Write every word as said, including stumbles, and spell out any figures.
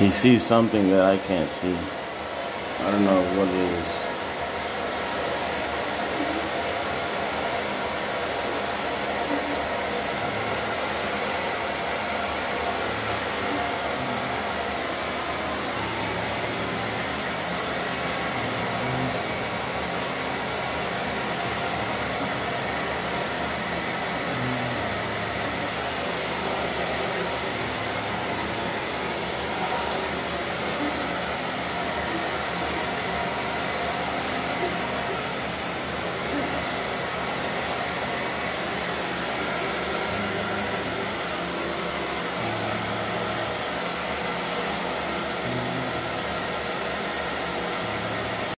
He sees something that I can't see. I don't know what it is.